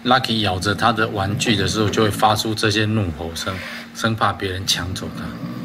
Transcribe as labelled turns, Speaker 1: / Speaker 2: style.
Speaker 1: Lucky 咬着他的玩具的时候，就会发出这些怒吼声，生怕别人抢走它。